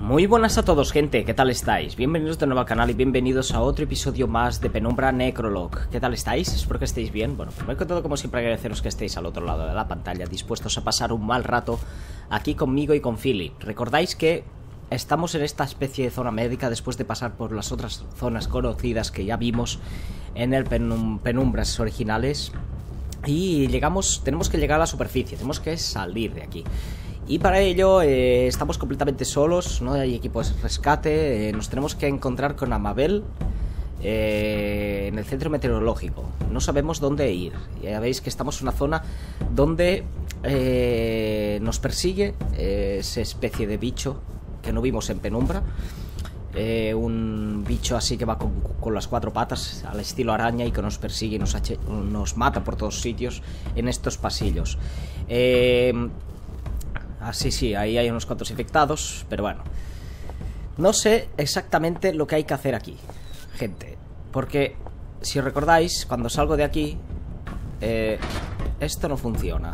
Muy buenas a todos, gente, ¿qué tal estáis? Bienvenidos de nuevo al canal y bienvenidos a otro episodio más de Penumbra Necrolog. ¿Qué tal estáis? Espero que estéis bien. Bueno, primero que todo, como siempre, agradeceros que estéis al otro lado de la pantalla, dispuestos a pasar un mal rato aquí conmigo y con Philly. Recordáis que estamos en esta especie de zona médica después de pasar por las otras zonas conocidas que ya vimos en el Penumbras originales. Y tenemos que llegar a la superficie, tenemos que salir de aquí. Y para ello estamos completamente solos, no hay equipo de rescate, nos tenemos que encontrar con Amabel en el centro meteorológico. No sabemos dónde ir, ya veis que estamos en una zona donde nos persigue esa especie de bicho que no vimos en Penumbra. Un bicho así que va con las cuatro patas al estilo araña y que nos persigue y nos mata por todos sitios en estos pasillos. Sí, ahí hay unos cuantos infectados, pero bueno, no sé exactamente lo que hay que hacer aquí, gente, porque si os recordáis, cuando salgo de aquí esto no funciona.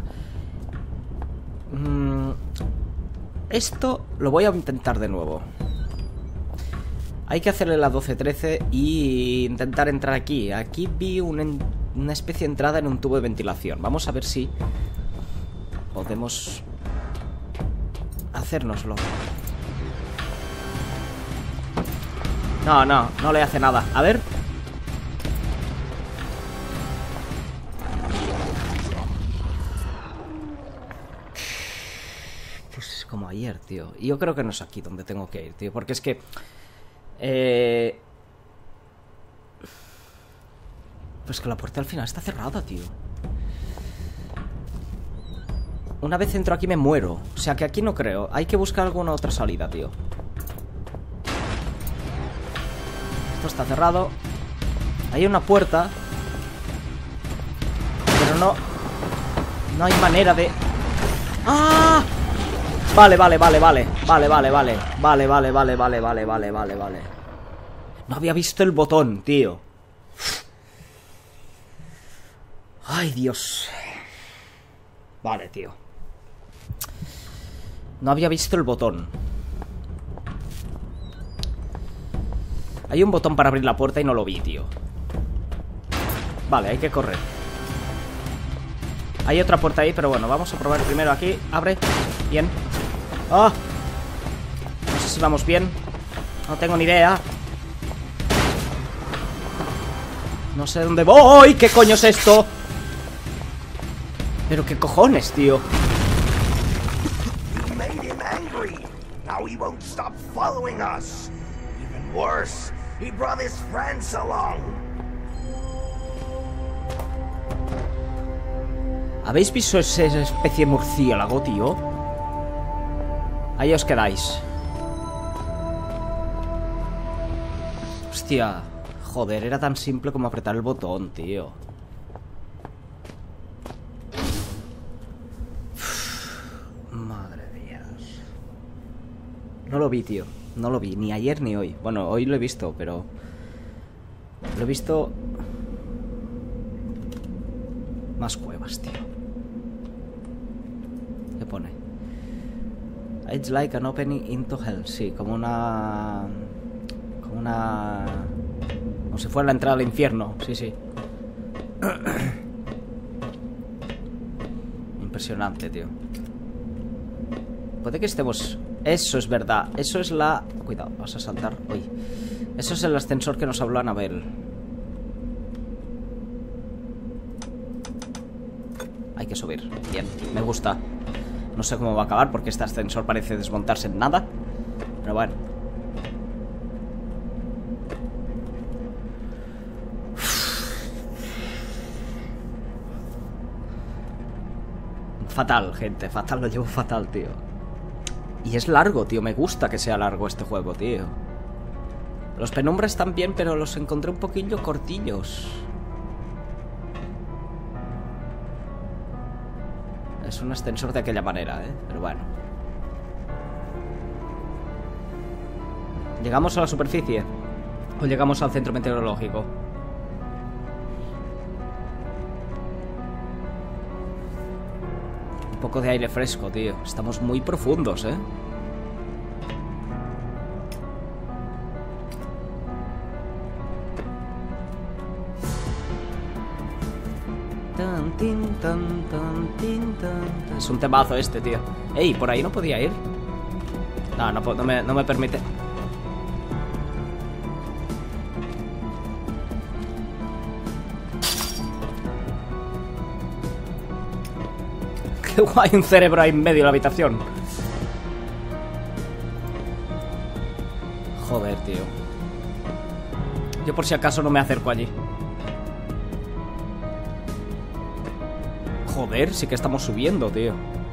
Esto lo voy a intentar de nuevo. Hay que hacerle la 12-13 y intentar entrar aquí. Aquí vi una especie de entrada en un tubo de ventilación. Vamos a ver si podemos hacérnoslo. No le hace nada. A ver. Pues es como ayer, tío. Y yo creo que no es aquí donde tengo que ir, tío. Porque es que pues que la puerta al final está cerrada, tío. Una vez entro aquí me muero. O sea que aquí no creo. Hay que buscar alguna otra salida, tío. Esto está cerrado. Hay una puerta, pero no hay manera de... ¡Ah! Vale. No había visto el botón, tío. Ay, Dios. Vale, tío. No había visto el botón. Hay un botón para abrir la puerta y no lo vi, tío. Vale, hay que correr. Hay otra puerta ahí, pero bueno, vamos a probar primero aquí. Abre. Bien. ¡Ah! No sé si vamos bien. No tengo ni idea. No sé dónde voy. ¿Qué coño es esto? Pero qué cojones, tío. ¿Habéis visto esa especie de murciélago, tío? Ahí os quedáis. Hostia. Joder, era tan simple como apretar el botón, tío. Madre mía. No lo vi, tío. No lo vi, ni ayer ni hoy. Bueno, hoy lo he visto, pero... Lo he visto... Más cuevas, tío. ¿Qué pone? It's like an opening into hell. Sí, como una... Como si fuera la entrada al infierno. Sí. Impresionante, tío. Puede que estemos... Eso es verdad. Eso es la... Cuidado, vas a saltar. Uy. Eso es el ascensor que nos habló Anabel. Hay que subir. Bien, me gusta. No sé cómo va a acabar porque este ascensor parece desmontarse en nada. Pero bueno. Fatal, gente, fatal, lo llevo fatal, tío. Y es largo, tío, me gusta que sea largo este juego, tío. Los Penumbras están bien, pero los encontré un poquillo cortillos. Es un ascensor de aquella manera, pero bueno. ¿Llegamos a la superficie? ¿O llegamos al centro meteorológico? Un poco de aire fresco, tío. Estamos muy profundos, Es un temazo este, tío. Ey, por ahí no podía ir. No, no me permite. Qué guay, un cerebro ahí en medio de la habitación. Joder, tío. Yo por si acaso no me acerco allí. Joder, sí que estamos subiendo, tío.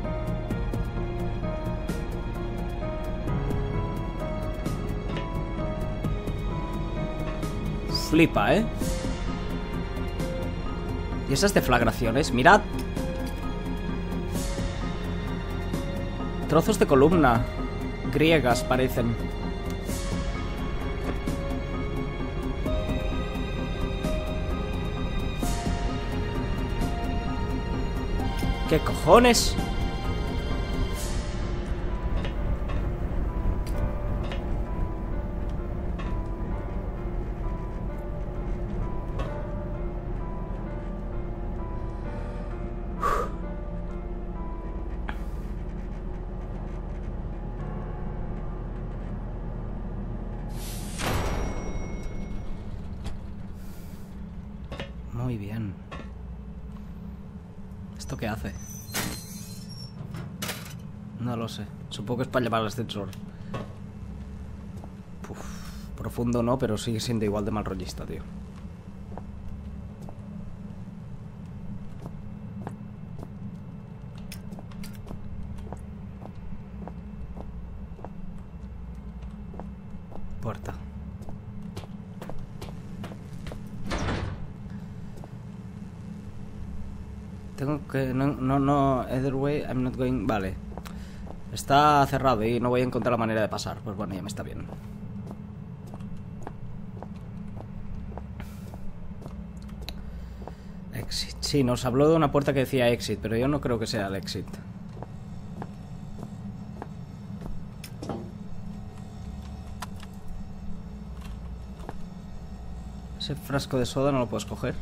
Flipa, ¿eh? Y esas deflagraciones, mirad. Trozos de columna griegas parecen. ¿Qué cojones? Muy bien. ¿Esto qué hace? No lo sé. Supongo que es para llevar al ascensor. Uf, profundo no, pero sigue siendo igual de mal rollista, tío. Puerta. Tengo que... No, either way, I'm not going... Vale. Está cerrado y no voy a encontrar la manera de pasar. Pues bueno, ya me está bien. Exit. Sí, nos habló de una puerta que decía exit, pero yo no creo que sea el exit. Ese frasco de soda no lo puedes coger.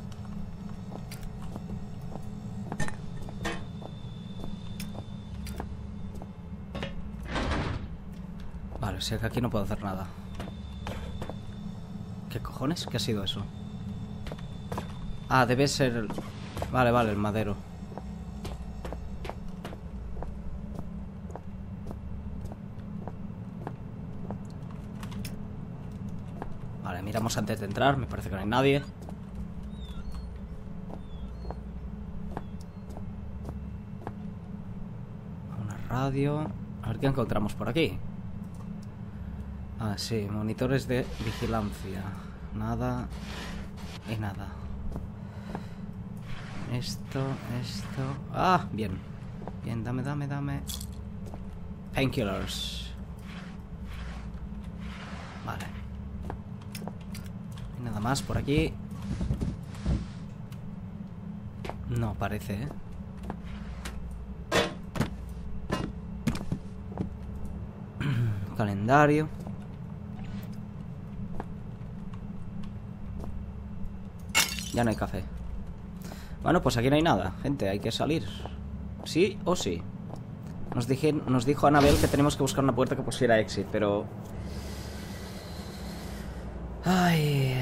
Vale, o sea que aquí no puedo hacer nada. ¿Qué cojones? ¿Qué ha sido eso? Ah, debe ser... Vale, vale, el madero. Vale, miramos antes de entrar. Me parece que no hay nadie. Una radio. A ver qué encontramos por aquí. Ah, sí, monitores de vigilancia. Nada y nada. Esto. Ah, bien. Bien, dame. Painkillers. Vale. ¿Hay nada más por aquí? No, parece, ¿eh? Calendario. Ya no hay café. Bueno, pues aquí no hay nada, gente, hay que salir. Sí o sí. Nos dijo Annabelle que tenemos que buscar una puerta que pusiera exit, pero... Ay...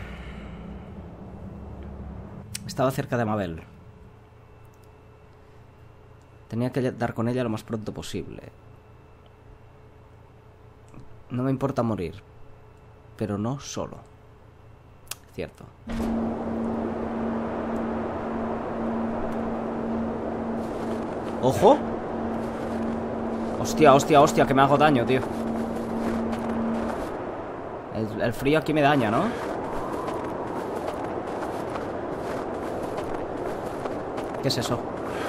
Estaba cerca de Mabel. Tenía que dar con ella lo más pronto posible. No me importa morir, pero no solo. Cierto. ¡Ojo! Hostia, que me hago daño, tío. El frío aquí me daña, ¿no? ¿Qué es eso?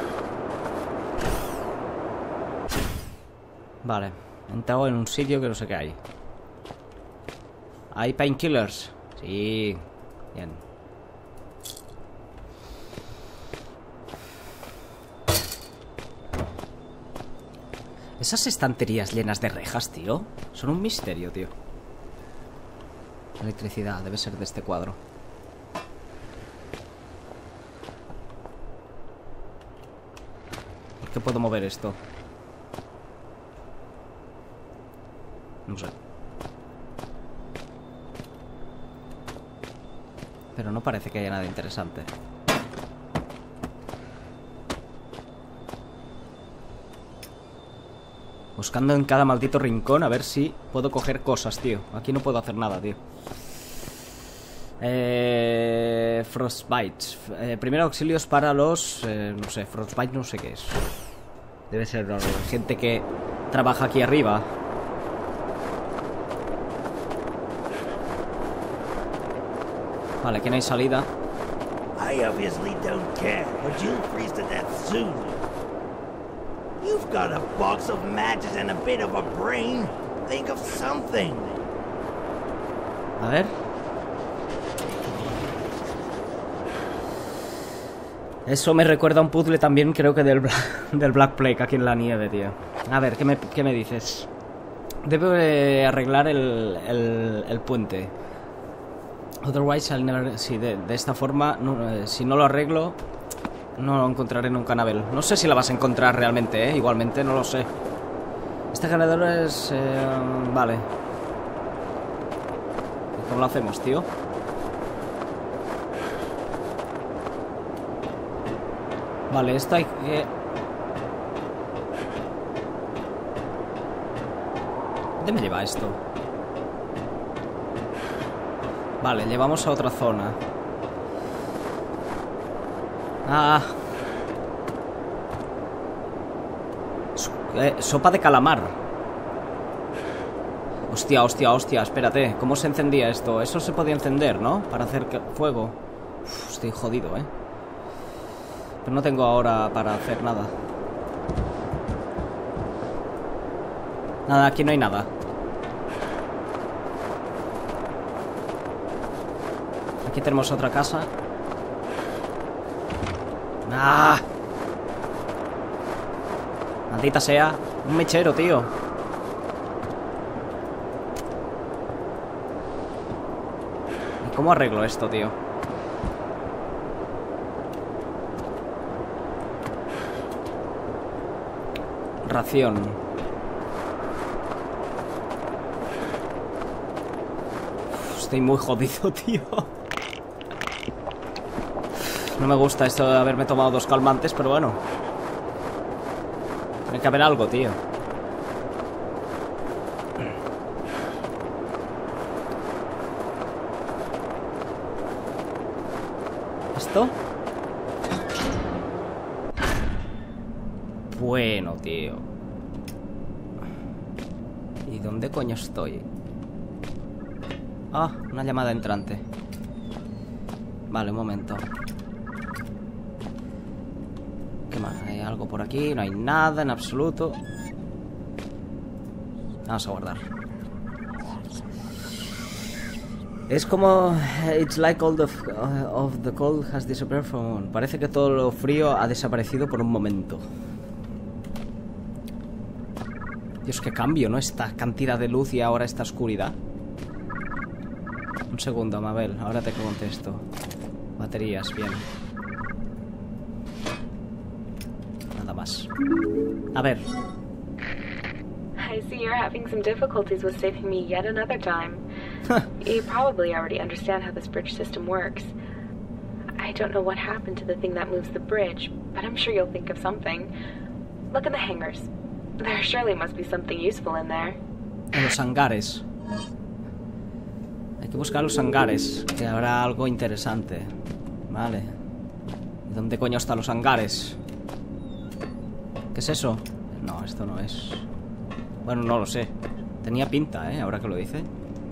Vale. He entrado en un sitio que no sé qué hay. ¿Hay painkillers? Sí. Bien. Esas estanterías llenas de rejas, tío, son un misterio, tío. Electricidad, debe ser de este cuadro. que puedo mover esto. No sé. Pero no parece que haya nada interesante. Buscando en cada maldito rincón a ver si puedo coger cosas, tío. Aquí no puedo hacer nada, tío. Frostbites. Primero auxilios para los... no sé, Frostbite no sé qué es. Debe ser gente que trabaja aquí arriba. Vale, aquí no hay salida. I obviously don't care, but you'll freeze to death soon. You've got a box of matches and a bit of a brain. Think of something. A ver. Eso me recuerda a un puzzle también, creo que del Black Plague aquí en la nieve, tío. A ver, ¿qué me dices? Debo arreglar el puente. Otherwise, I'll never... Sí, de esta forma, no, si no lo arreglo, no lo encontraré nunca, Anabel. No sé si la vas a encontrar realmente, ¿eh? Igualmente, no lo sé. Este generador es... vale. ¿Cómo lo hacemos, tío? Vale, esto hay que... ¿Dónde me lleva esto? Vale, llevamos a otra zona. Ah. Sopa de calamar. Hostia, hostia, hostia, espérate. ¿Cómo se encendía esto? Eso se podía encender, ¿no? Para hacer fuego. Uf, estoy jodido, ¿eh? Pero no tengo ahora para hacer nada. Nada, aquí no hay nada. Aquí tenemos otra casa. ¡Ah! Maldita sea. Un mechero, tío. ¿Y cómo arreglo esto, tío? Ración. Estoy muy jodido, tío. No me gusta esto de haberme tomado 2 calmantes, pero bueno. Tiene que haber algo, tío. ¿Esto? Bueno, tío. ¿Y dónde coño estoy? Ah, una llamada entrante. Vale, un momento. ¿Qué más? ¿Hay algo por aquí? No hay nada en absoluto. Vamos a guardar. Es como... It's like all of the cold has disappeared from... Parece que todo lo frío ha desaparecido por un momento. Dios, qué cambio, ¿no? Esta cantidad de luz y ahora esta oscuridad. Un segundo, Mabel. Ahora te contesto. Baterías, bien. Nada más. A ver. I see you're having some difficulties with saving me yet another time. You probably already understand how this bridge system works. I don't know what happened to the thing that moves the bridge, but I'm sure you'll think of something. Look in the hangars. There surely must be something useful in there. En los hangares. Hay que buscar los hangares, que habrá algo interesante. Vale. ¿Dónde coño están los hangares? ¿Qué es eso? No, esto no es... Bueno, no lo sé. Tenía pinta, ¿eh? Ahora que lo dice.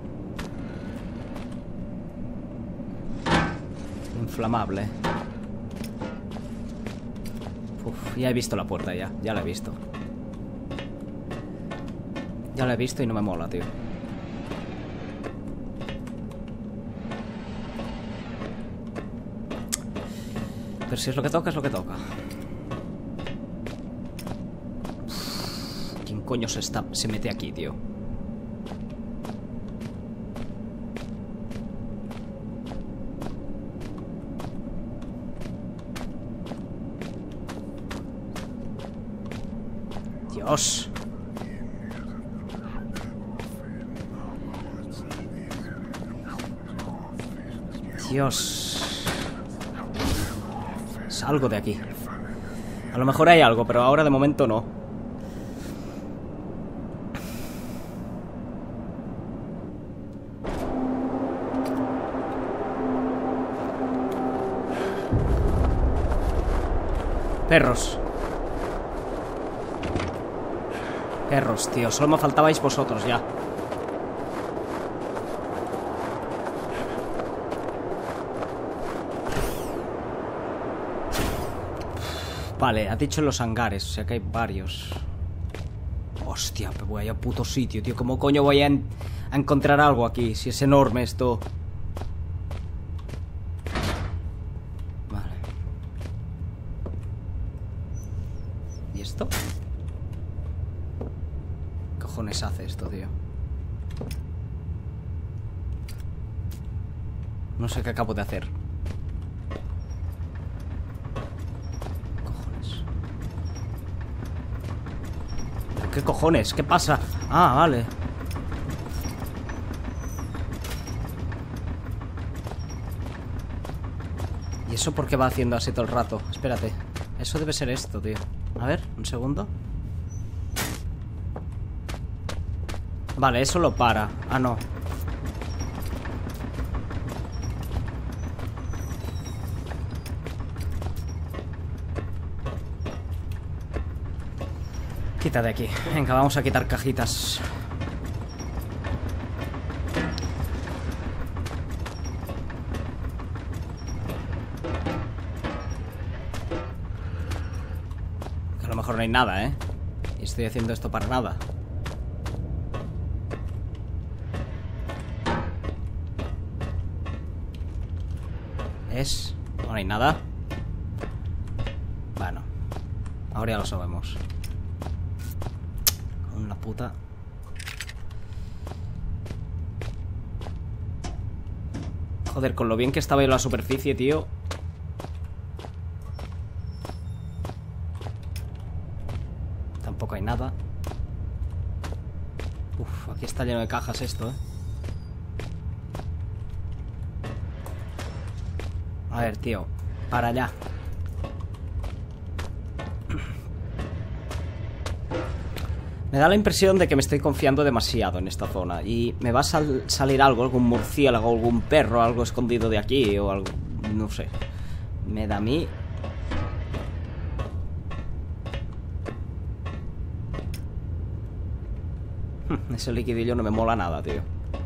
Inflamable. Uf, ya he visto la puerta ya. Ya la he visto. Ya la he visto y no me mola, tío. Pero si es lo que toca, es lo que toca. ¿Quién coño se mete aquí, tío? Dios. Dios. Salgo de aquí. A lo mejor hay algo, pero ahora de momento no. Perros. Perros, tío. Solo me faltabais vosotros ya. Vale, ha dicho en los hangares, o sea que hay varios. Hostia, voy a puto sitio, tío. ¿Cómo coño voy a encontrar algo aquí? Si es enorme esto. Vale. ¿Y esto? ¿Qué cojones hace esto, tío? No sé qué acabo de hacer. ¿Qué cojones? ¿Qué pasa? Ah, vale. ¿Y eso por qué va haciendo así todo el rato? Espérate. Eso debe ser esto, tío. A ver, un segundo. Vale, eso lo para. Ah, no. Quita de aquí. Venga, vamos a quitar cajitas. Que a lo mejor no hay nada, ¿eh? Y estoy haciendo esto para nada. ¿Es? No hay nada. Bueno, ahora ya lo sabemos. Una puta. Joder, con lo bien que estaba en la superficie, tío. Tampoco hay nada. Uf, aquí está lleno de cajas esto, ¿eh? A ver, tío. Para allá. Me da la impresión de que me estoy confiando demasiado en esta zona. Y me va a salir algo, algún murciélago, algún perro, algo escondido de aquí o algo... No sé. Me da a mí... Ese liquidillo no me mola nada, tío.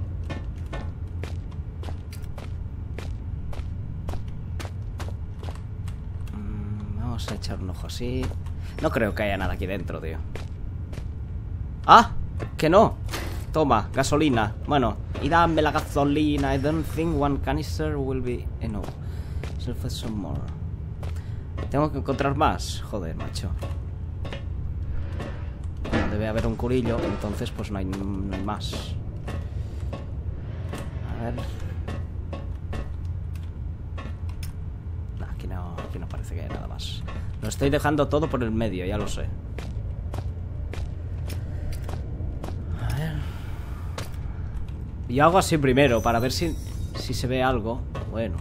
Vamos a echar un ojo así. No creo que haya nada aquí dentro, tío. ¡Ah! ¡Que no! Toma, gasolina. Bueno, y dame la gasolina. I don't think one canister will be enough. Self some more. Tengo que encontrar más. Joder, macho. Bueno, debe haber un curillo. Entonces pues no hay más. A ver. No, aquí no parece que haya nada más. Lo estoy dejando todo por el medio, ya lo sé. Yo hago así primero, para ver si se ve algo. Bueno.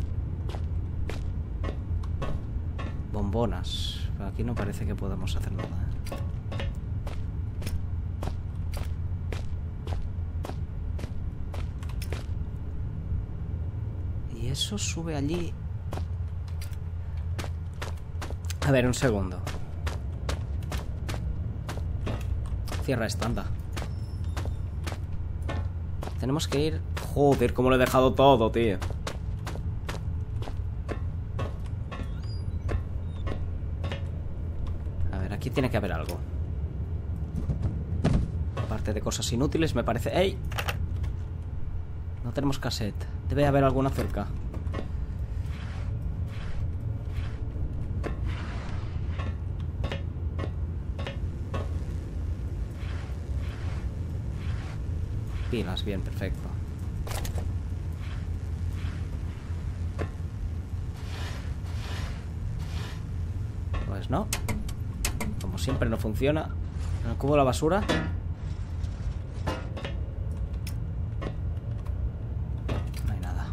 Bombonas. Pero aquí no parece que podamos hacer nada, ¿eh? Y eso sube allí. A ver, un segundo. Cierra esta, anda. Tenemos que ir... Joder, cómo lo he dejado todo, tío. A ver, aquí tiene que haber algo. Aparte de cosas inútiles, me parece... ¡Ey! No tenemos cassette. Debe haber alguna cerca. Pilas, bien, perfecto. Pues no. Como siempre no funciona. En el cubo de la basura. No hay nada.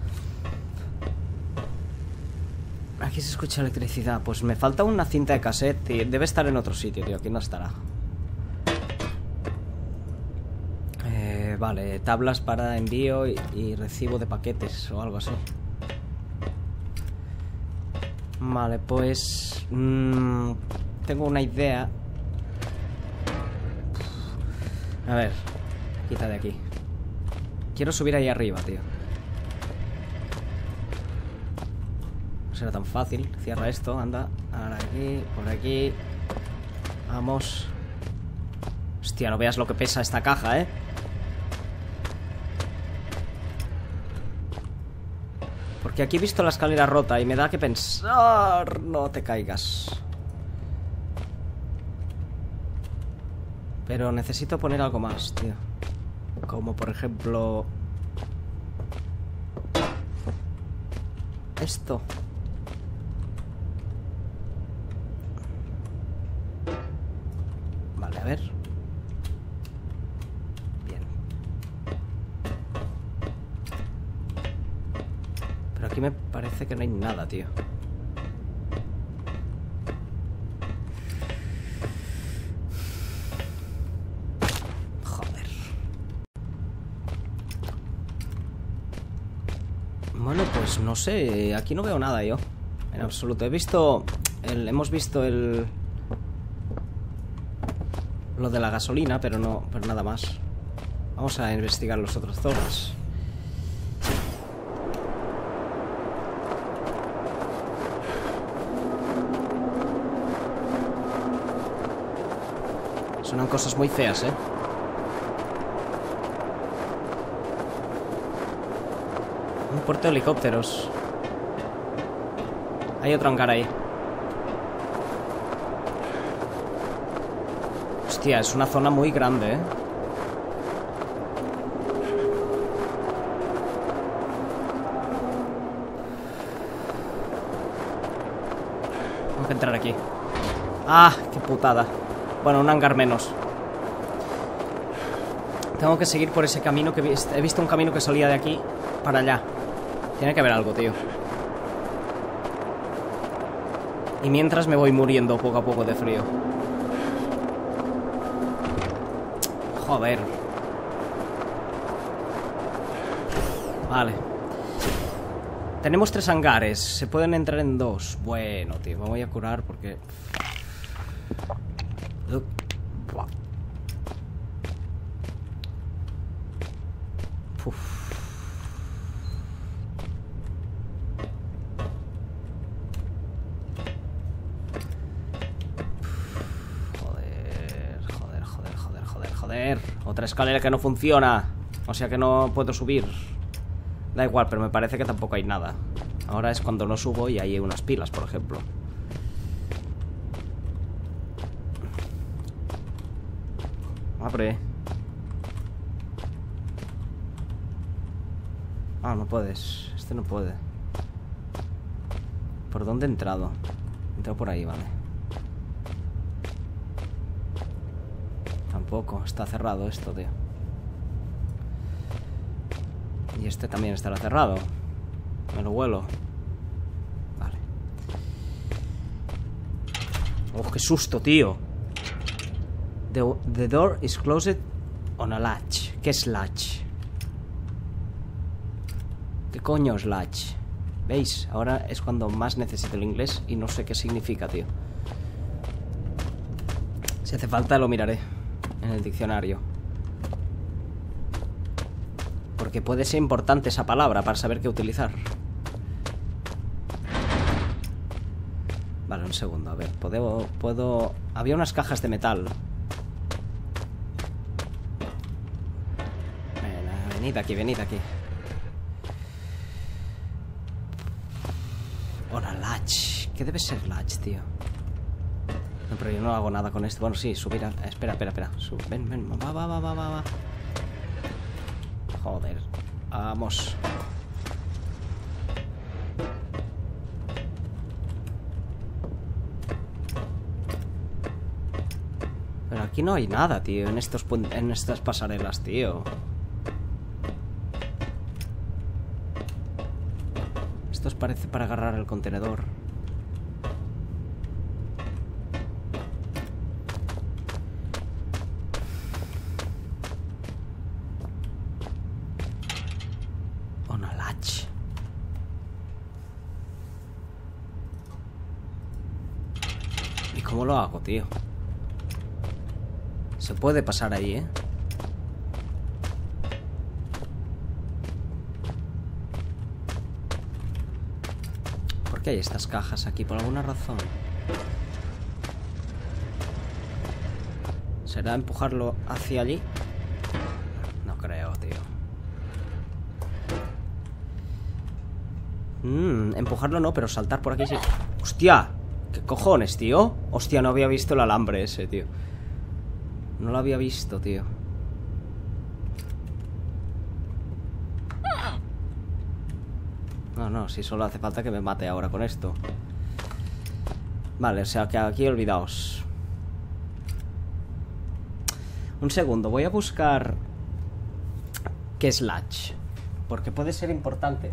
Aquí se escucha electricidad. Pues me falta una cinta de cassette, tío. Debe estar en otro sitio, tío. Aquí no estará. Vale, tablas para envío y recibo de paquetes o algo así. Vale, pues... tengo una idea. A ver, quita de aquí. Quiero subir ahí arriba, tío. No será tan fácil. Cierra esto, anda. Ahora aquí, por aquí. Vamos. Hostia, no veas lo que pesa esta caja, ¿eh? Porque aquí he visto la escalera rota y me da que pensar... No te caigas. Pero necesito poner algo más, tío. Como por ejemplo... esto. Vale, a ver. Bien. Pero aquí me parece que no hay nada, tío. Joder. Bueno, pues no sé. Aquí no veo nada yo. En absoluto. He visto... hemos visto el... lo de la gasolina, pero no... pero nada más. Vamos a investigar los otros zonas. Suenan cosas muy feas, ¿eh? Un puerto de helicópteros. Hay otro hangar ahí. Hostia, es una zona muy grande, ¿eh? Tengo que entrar aquí. ¡Ah! ¡Qué putada! Bueno, un hangar menos. Tengo que seguir por ese camino que he visto un camino que salía de aquí para allá. Tiene que haber algo, tío. Y mientras me voy muriendo poco a poco de frío. Joder. Vale. Tenemos 3 hangares. Se pueden entrar en 2. Bueno, tío, me voy a curar porque... Uf. Joder. Otra escalera que no funciona. O sea que no puedo subir. Da igual, pero me parece que tampoco hay nada. Ahora es cuando no subo y hay unas pilas, por ejemplo. Abre. Ah, no puedes. Este no puede. ¿Por dónde he entrado? He entrado por ahí, vale. Tampoco. Está cerrado esto, tío. Y este también estará cerrado. Me lo huelo. Vale. Oh, qué susto, tío. The door is closed on a latch. ¿Qué es latch? ¿Qué coño es latch? ¿Veis? Ahora es cuando más necesito el inglés y no sé qué significa, tío. Si hace falta lo miraré en el diccionario. Porque puede ser importante esa palabra para saber qué utilizar. Vale, un segundo, a ver, puedo... Había unas cajas de metal. Venid aquí, venid aquí. Hola, latch. ¿Qué debe ser latch, tío? No, pero yo no hago nada con esto. Bueno, sí, subir a... Espera. Ven, va. Joder. Vamos. Aquí no hay nada, tío, en estas pasarelas, tío. Esto parece para agarrar el contenedor. Una latch. ¿Y cómo lo hago, tío? Se puede pasar ahí, ¿eh? ¿Por qué hay estas cajas aquí? ¿Por alguna razón? ¿Será empujarlo hacia allí? No creo, tío. Empujarlo no, pero saltar por aquí sí. ¡Hostia! ¿Qué cojones, tío? Hostia, no había visto el alambre ese, tío. No lo había visto, tío. No, si solo hace falta que me mate ahora con esto. Vale, o sea que aquí olvidaos. Un segundo, voy a buscar qué es latch, porque puede ser importante.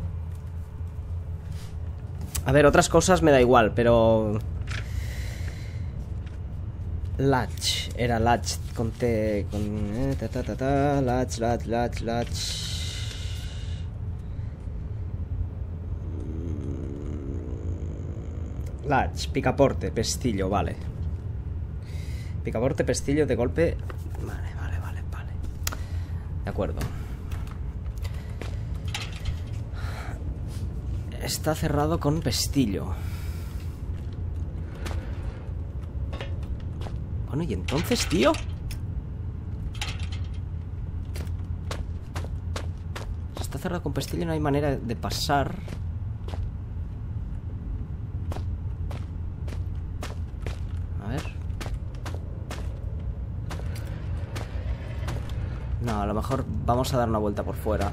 A ver, otras cosas me da igual, pero... latch, era latch con T, con... latch. Latch, picaporte, pestillo, vale. Picaporte, pestillo, de golpe. Vale. De acuerdo. Está cerrado con pestillo. Bueno, ¿y entonces, tío? Está cerrado con pestillo, no hay manera de pasar. A ver. No, a lo mejor vamos a dar una vuelta por fuera.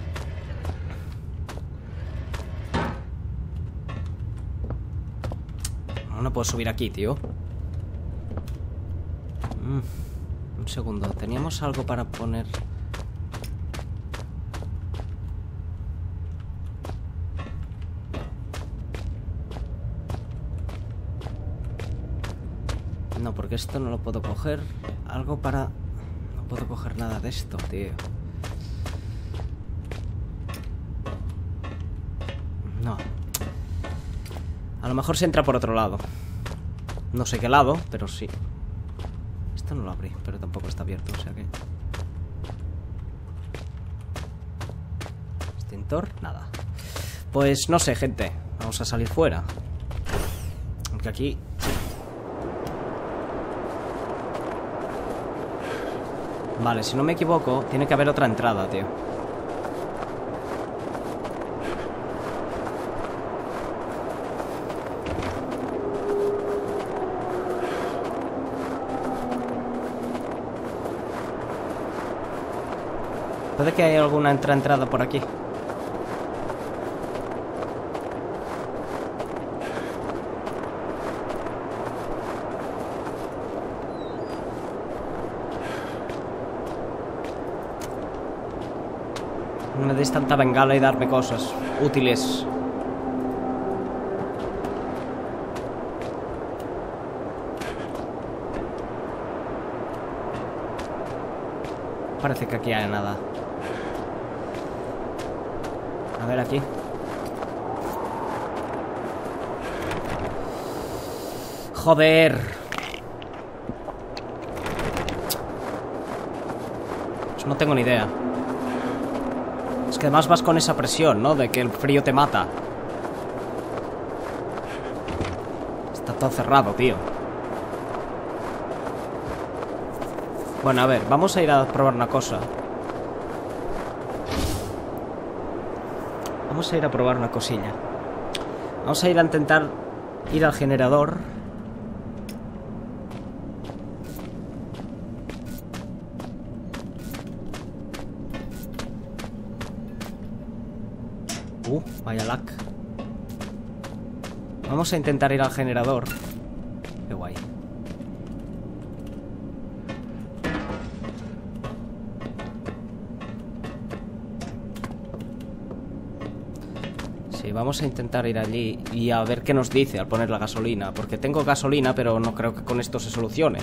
No puedo subir aquí, tío. Un segundo. Teníamos algo para poner... No, porque esto no lo puedo coger. Algo para... No puedo coger nada de esto, tío. No. A lo mejor se entra por otro lado. No sé qué lado, pero sí. Esto no lo abrí, pero tampoco está abierto, o sea que... Extintor, nada. Pues no sé, gente. Vamos a salir fuera. Aunque aquí... Vale, si no me equivoco, tiene que haber otra entrada, tío. Puede que haya alguna entrada por aquí. No me deis tanta bengala y darme cosas útiles. Parece que aquí hay nada. A ver aquí. Joder. Pues no tengo ni idea. Es que además vas con esa presión, ¿no? De que el frío te mata. Está todo cerrado, tío. Bueno, a ver, vamos a ir a probar una cosa. Vamos a ir a probar una cosilla. Vamos a ir a intentar ir al generador. Vaya lag. Vamos a intentar ir al generador. Qué guay. Sí, vamos a intentar ir allí y a ver qué nos dice al poner la gasolina. Porque tengo gasolina, pero no creo que con esto se solucione.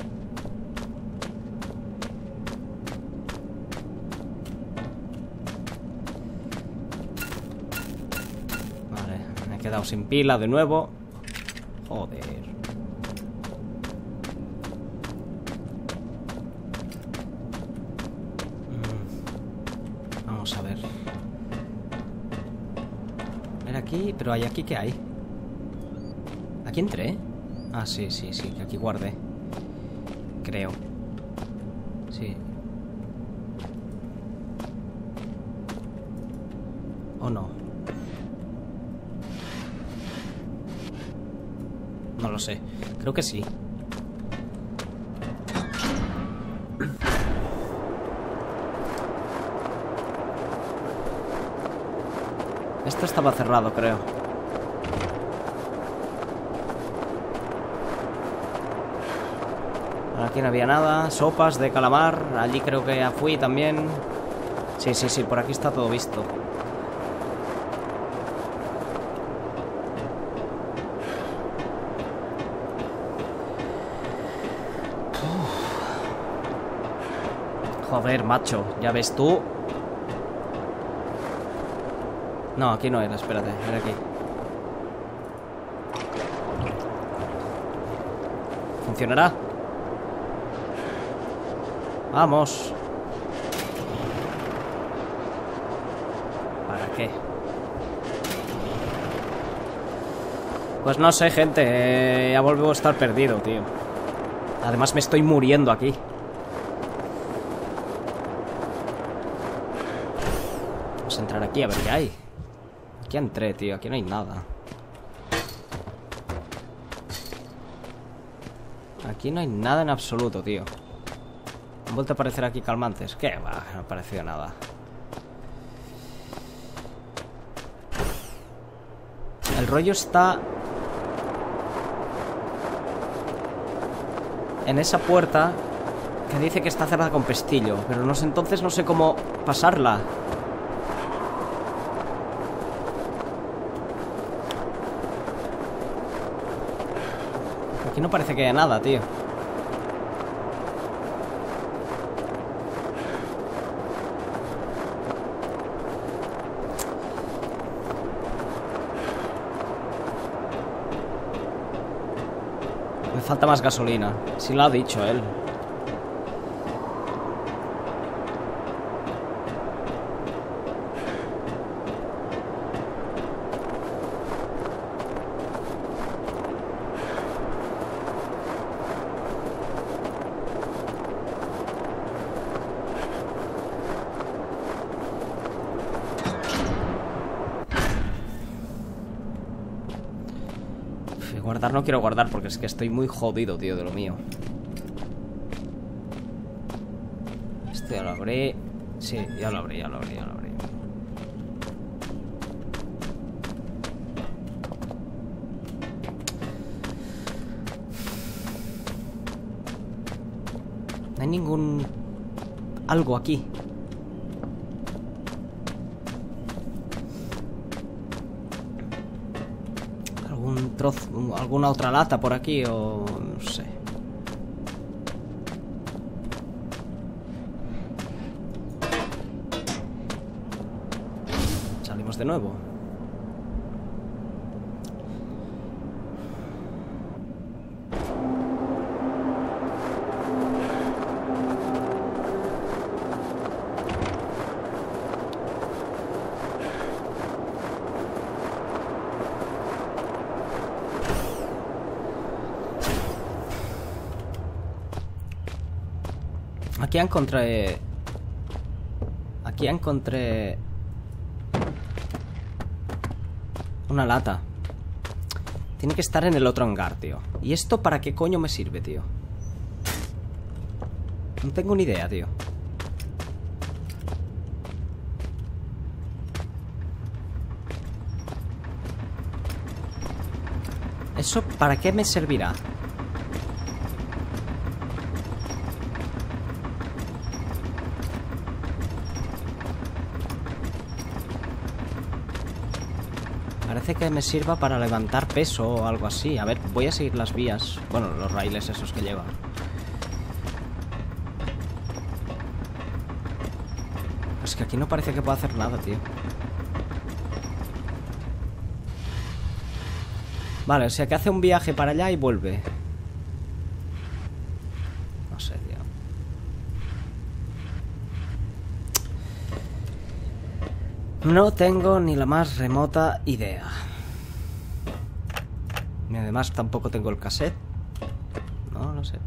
Vale, me he quedado sin pila de nuevo. Joder. Vamos a ver. Era aquí, pero ¿hay aquí qué hay? ¿Aquí entré? Ah, sí, que aquí guardé. Creo. Sí. ¿O no? No lo sé. Creo que sí. Esto estaba cerrado, creo. Aquí no había nada. Sopas de calamar. Allí creo que ya fui también. Sí, por aquí está todo visto. Joder, macho. Ya ves tú. No, aquí no era, espérate, era aquí. ¿Funcionará? Vamos. ¿Para qué? Pues no sé, gente. Ya vuelvo a estar perdido, tío. Además me estoy muriendo aquí. Vamos a entrar aquí a ver qué hay. Aquí entré, tío. Aquí no hay nada. Aquí no hay nada en absoluto, tío. Han vuelto a aparecer aquí calmantes. ¿Qué va? No ha aparecido nada. El rollo está en esa puerta que dice que está cerrada con pestillo. Pero no sé, entonces no sé cómo pasarla. Aquí no parece que haya nada, tío. Me falta más gasolina. Sí lo ha dicho él. Guardar no quiero guardar porque es que estoy muy jodido, tío, de lo mío. Este ya lo abrí. Sí, ya lo abrí. No hay ningún... algo aquí. Alguna otra lata por aquí o no sé. Salimos de nuevo. Aquí encontré una lata. Tiene que estar en el otro hangar, tío. ¿Y esto para qué coño me sirve, tío? No tengo ni idea, tío. ¿Eso para qué me servirá? Parece que me sirva para levantar peso o algo así. A ver, voy a seguir las vías. Bueno, los raíles esos que lleva. Es que aquí no parece que pueda hacer nada, tío. Vale, o sea que hace un viaje para allá y vuelve. No sé, tío. No tengo ni la más remota idea. Y además tampoco tengo el cassette. No sé.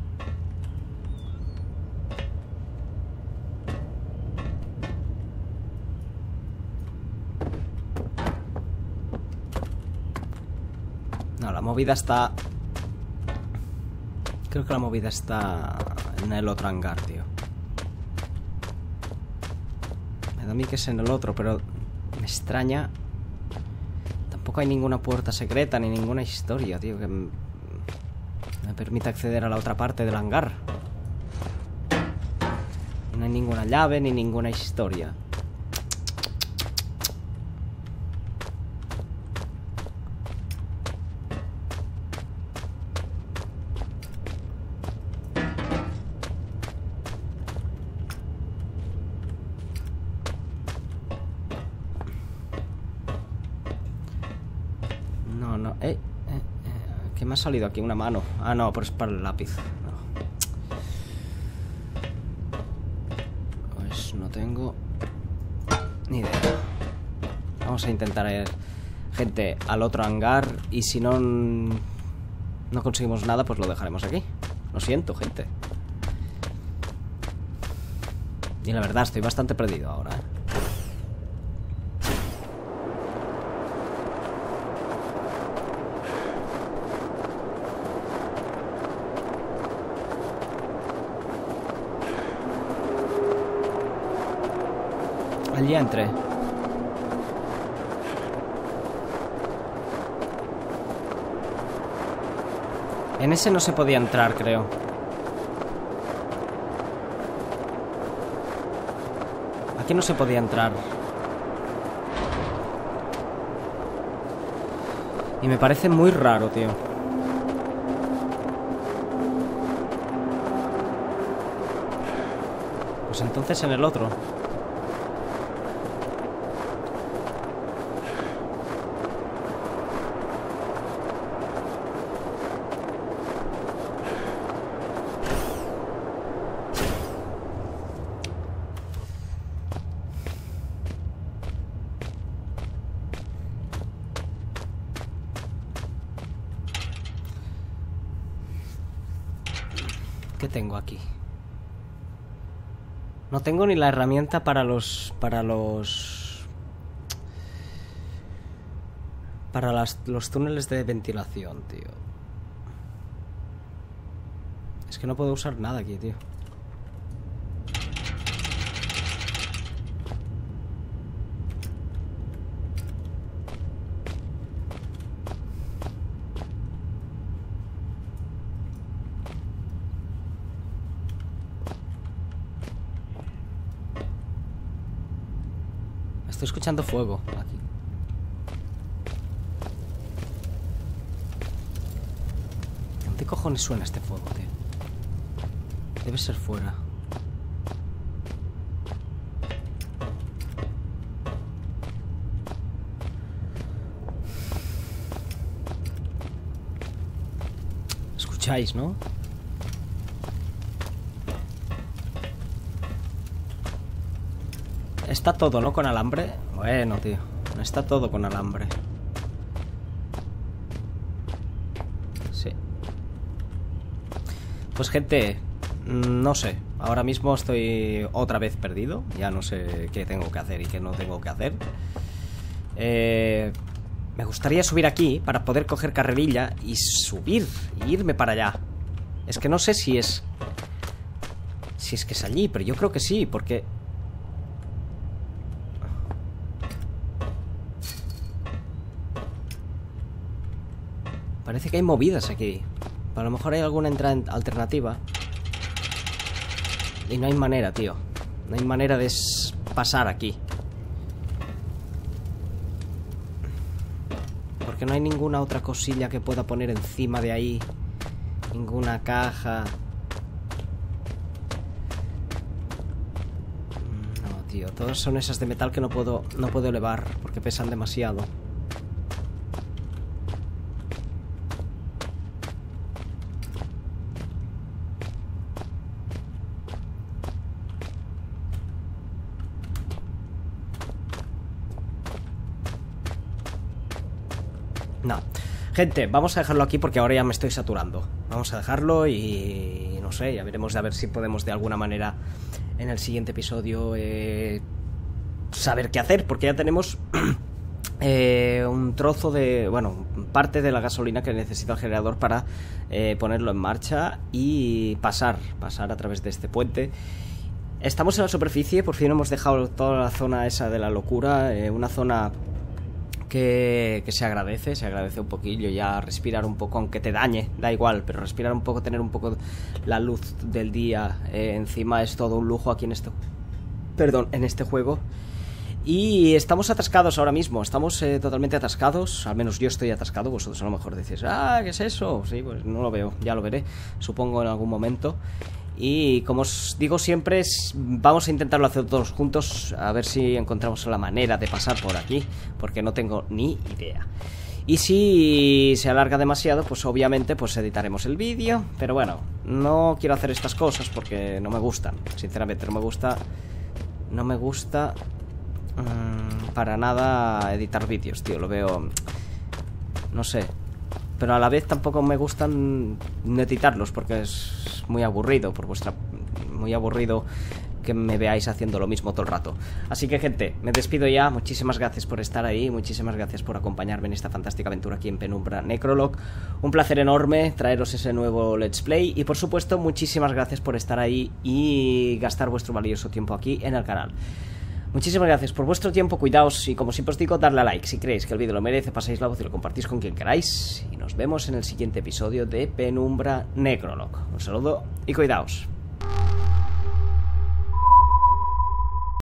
No, la movida está... Creo que la movida está en el otro hangar, tío. Me da a mí que es en el otro, pero me extraña. Tampoco hay ninguna puerta secreta ni ninguna historia, tío, que me permita acceder a la otra parte del hangar. No hay ninguna llave ni ninguna historia. ¿Qué me ha salido aquí? Una mano. Ah, no, pero es para el lápiz. No. Pues no tengo ni idea. Vamos a intentar ir, gente, al otro hangar. Y si no conseguimos nada, pues lo dejaremos aquí. Lo siento, gente. Y la verdad, estoy bastante perdido ahora, ¿eh? Allí entré. En ese no se podía entrar, creo. Aquí no se podía entrar. Y me parece muy raro, tío. Pues entonces en el otro. ¿Qué tengo aquí? No tengo ni la herramienta para los túneles de ventilación, tío. Es que no puedo usar nada aquí, tío. Estoy escuchando fuego aquí. ¿Dónde cojones suena este fuego, tío? Debe ser fuera. ¿Escucháis, no? Está todo, ¿no? Con alambre. Bueno, tío. Está todo con alambre. Sí. Pues, gente, no sé. Ahora mismo estoy otra vez perdido. Ya no sé qué tengo que hacer y qué no tengo que hacer. Me gustaría subir aquí para poder coger carrerilla y subir e irme para allá. Es que no sé si es que es allí, pero yo creo que sí, porque... Parece que hay movidas aquí. A lo mejor hay alguna entrada alternativa. Y no hay manera, tío. No hay manera de pasar aquí. porque no hay ninguna otra cosilla que pueda poner encima de ahí. Ninguna caja. No, tío, todas son esas de metal que no puedo elevar porque pesan demasiado. No. Gente, vamos a dejarlo aquí porque ahora ya me estoy saturando. Vamos a dejarlo y no sé, ya veremos a ver si podemos de alguna manera en el siguiente episodio saber qué hacer, porque ya tenemos un trozo de, bueno, parte de la gasolina que necesita el generador para ponerlo en marcha y pasar a través de este puente. Estamos en la superficie, por fin hemos dejado toda la zona esa de la locura, una zona que se agradece un poquillo ya, respirar un poco, aunque te dañe, da igual, pero respirar un poco, tener un poco la luz del día encima es todo un lujo aquí en este juego. Y estamos atascados ahora mismo, estamos totalmente atascados, al menos yo estoy atascado, vosotros a lo mejor decís, ¿qué es eso? Sí, pues no lo veo, ya lo veré, supongo en algún momento. Y como os digo siempre, vamos a intentarlo hacer todos juntos, a ver si encontramos la manera de pasar por aquí, porque no tengo ni idea. Y si se alarga demasiado, pues obviamente pues editaremos el vídeo, pero bueno, no quiero hacer estas cosas porque no me gustan, sinceramente no me gusta para nada editar vídeos, tío, lo veo, no sé. Pero a la vez tampoco me gustan editarlos porque es muy aburrido muy aburrido que me veáis haciendo lo mismo todo el rato. Así que, gente, me despido ya. Muchísimas gracias por estar ahí, muchísimas gracias por acompañarme en esta fantástica aventura aquí en Penumbra Necrolog. Un placer enorme traeros ese nuevo Let's Play y, por supuesto, muchísimas gracias por estar ahí y gastar vuestro valioso tiempo aquí en el canal. Muchísimas gracias por vuestro tiempo, cuidaos y como siempre os digo, darle a like si creéis que el vídeo lo merece, pasáis la voz y lo compartís con quien queráis y nos vemos en el siguiente episodio de Penumbra Necrolog. Un saludo y cuidaos.